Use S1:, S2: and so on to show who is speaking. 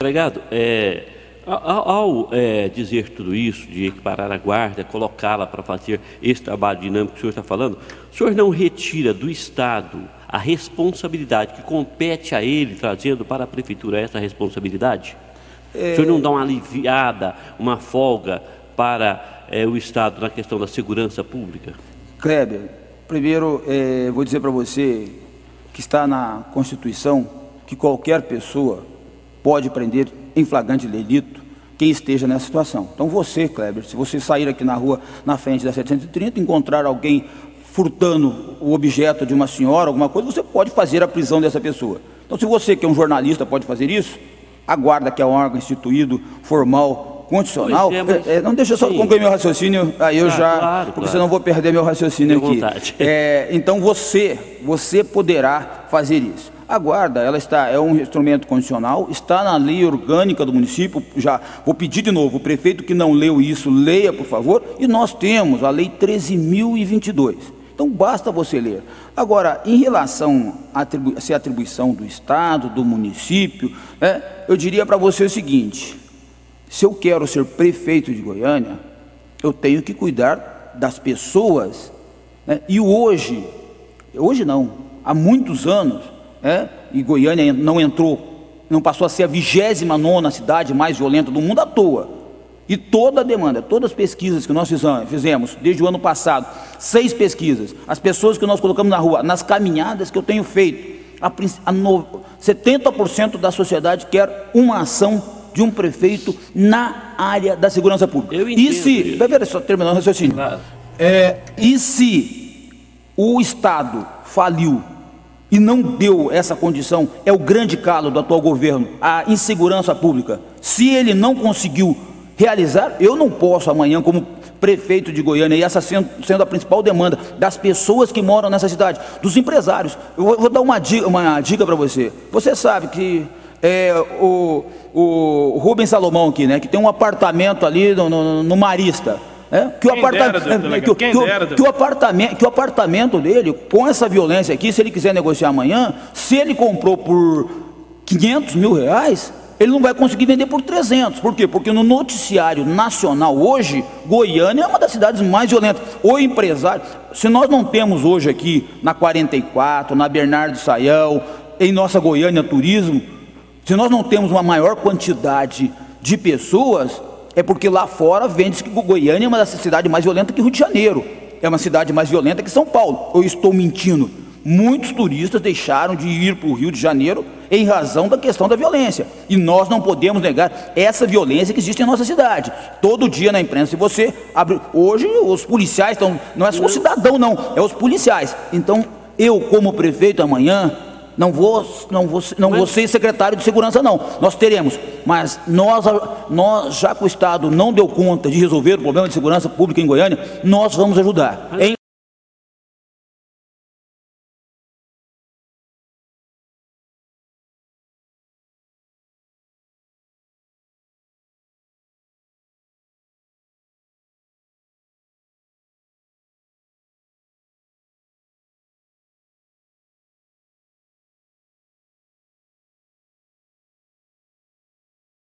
S1: Delegado, ao dizer tudo isso, de equiparar a guarda, colocá-la para fazer esse trabalho dinâmico que o senhor está falando, o senhor não retira do Estado a responsabilidade que compete a ele, trazendo para a Prefeitura essa responsabilidade? O senhor não dá uma aliviada, uma folga para o Estado na questão da segurança pública?
S2: Kleber, primeiro vou dizer para você que está na Constituição que qualquer pessoa pode prender em flagrante delito quem esteja nessa situação. Então você, Kleber, se você sair aqui na rua, na frente da 730, encontrar alguém furtando o objeto de uma senhora, alguma coisa, você pode fazer a prisão dessa pessoa. Então se você, que é um jornalista, pode fazer isso, a guarda, que é um órgão instituído, formal, constitucional, não deixa eu só concluir meu raciocínio, aí eu porque senão eu vou perder meu raciocínio aqui. Então você poderá fazer isso. A guarda, ela é um instrumento constitucional, está na lei orgânica do município, já vou pedir de novo, o prefeito que não leu isso, leia, por favor, e nós temos a lei 13.022. Então, basta você ler. Agora, em relação a atribuição do Estado, do município, eu diria para você o seguinte: se eu quero ser prefeito de Goiânia, eu tenho que cuidar das pessoas, e hoje não, há muitos anos, e Goiânia não passou a ser a 29ª cidade mais violenta do mundo à toa. E toda a demanda, todas as pesquisas que nós fizemos desde o ano passado, 6 pesquisas, as pessoas que nós colocamos na rua, nas caminhadas que eu tenho feito, 70% da sociedade quer uma ação de um prefeito na área da segurança pública.
S1: Eu entendo.
S2: Só terminando o raciocínio.
S1: Claro.
S2: E se o Estado faliu e não deu essa condição, é o grande calo do atual governo, a insegurança pública. Se ele não conseguiu realizar, eu não posso amanhã, como prefeito de Goiânia, e essa sendo a principal demanda das pessoas que moram nessa cidade, dos empresários. Eu vou dar uma dica para você. Você sabe que o Rubens Salomão aqui, que tem um apartamento ali no Marista, que o apartamento dele, com essa violência aqui, se ele quiser negociar amanhã, se ele comprou por 500 mil reais, ele não vai conseguir vender por 300. Por quê? Porque no noticiário nacional hoje, Goiânia é uma das cidades mais violentas. O empresário, se nós não temos hoje aqui na 44, na Bernardo Sayão, em nossa Goiânia Turismo, se nós não temos uma maior quantidade de pessoas, é porque lá fora vende-se que Goiânia é uma das cidades mais violentas que Rio de Janeiro, é uma cidade mais violenta que São Paulo. Eu estou mentindo? Muitos turistas deixaram de ir para o Rio de Janeiro em razão da questão da violência, e nós não podemos negar essa violência que existe em nossa cidade. Todo dia na imprensa, se você abre, hoje os policiais estão, não é só o cidadão não, é os policiais. Então eu, como prefeito, amanhã não vou ser secretário de segurança não, nós teremos, mas nós já que o Estado não deu conta de resolver o problema de segurança pública em Goiânia, nós vamos ajudar.